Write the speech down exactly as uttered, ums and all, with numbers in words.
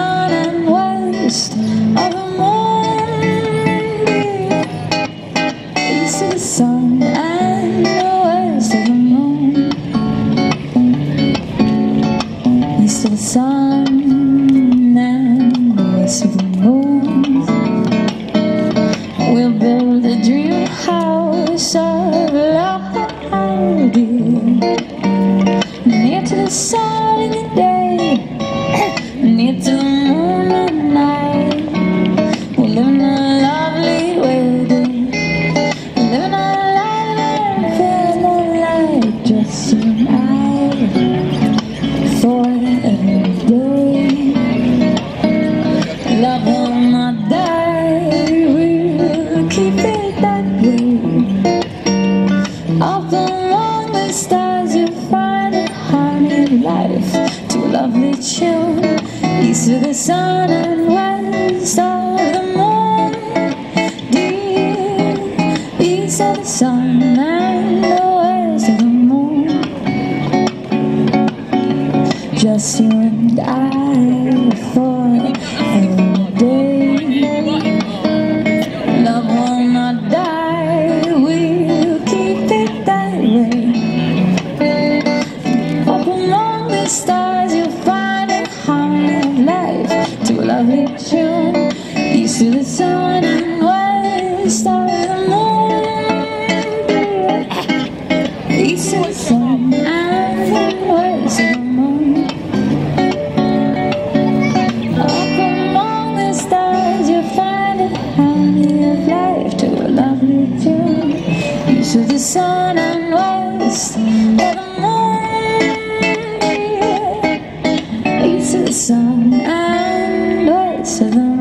sun and west of the moon, east of the sun and west of the moon, east of the sun and west of the moon. We'll build a dream house of love, dear, near to the sun in the day, near to the moon at night. We're living a lovely way, dear. We're living a lovely family life, just you and I, for every day. Love will not die, we'll keep it that way. Up among the stars you'll find a honey life to a lovely tune, east of the sun and west of the moon, dear, east of the sun and west of the moon. Just you and I for every day. Love will not die, we'll keep it that way. Up among the stars you'll find a harmony of life to a lovely tune, east of the sun and west of the moon, east of the sun and west of the moon. Up among the stars you'll find a harmony of life to a lovely tune, east of the sun and west of the moon, east of the sun and west of the moon.